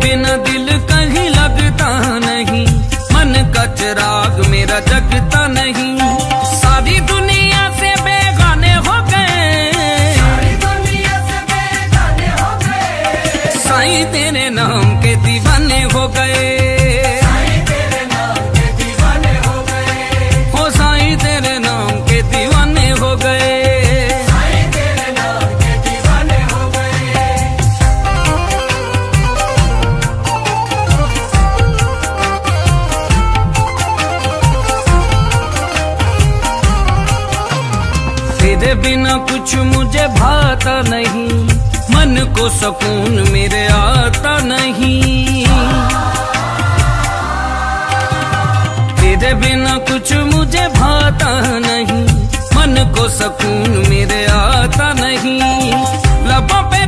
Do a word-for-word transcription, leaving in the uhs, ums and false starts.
बिना दिल कहीं लगता नहीं, मन का चिराग मेरा जगता नहीं। सारी दुनिया से बेगाने हो गए, सारी दुनिया से बेगाने हो गए, साईं तेरे नाम के दीवाने हो गए, साईं तेरे नाम के दीवाने हो गए, हो साईं तेरे नाम के दीवाने हो गए। तेरे बिना कुछ मुझे भाता नहीं, मन को सुकून मेरे आता नहीं। तेरे बिना कुछ मुझे भाता नहीं, मन को सुकून मेरे आता नहीं। लबों पे